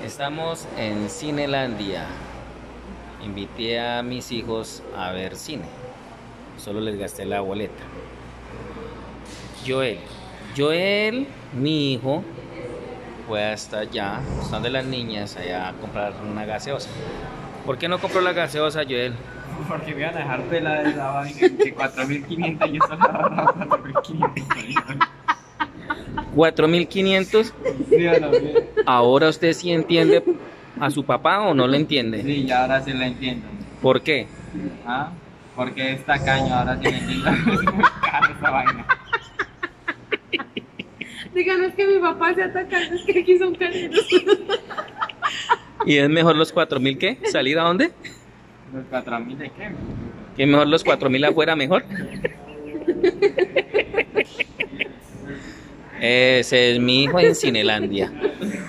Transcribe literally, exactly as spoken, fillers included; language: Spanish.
Estamos en Cinelandia. Invité a mis hijos a ver cine. Solo les gasté la boleta. Joel. Joel, mi hijo, fue hasta allá, están de las niñas, allá a comprar una gaseosa. ¿Por qué no compró la gaseosa, Joel? Porque me iban a dejar pelada de esa vaina de cuatro mil quinientos y yo solo agarraba cuatro mil quinientos. ¿cuatro mil quinientos? Sí, a la mierda. ¿Ahora usted sí entiende a su papá o no lo entiende? Sí, ya ahora sí la entiendo. ¿Por qué? ¿Ah? Porque es tacaño, ahora sí la entiendo. Es muy caro esa vaina. Digan, es que mi papá se ataca, es que aquí son careros. ¿Y es mejor los cuatro mil qué? ¿Salir a dónde? ¿Los cuatro mil de qué? ¿Que mejor los cuatro mil afuera mejor? Ese es mi hijo en Cinelandia.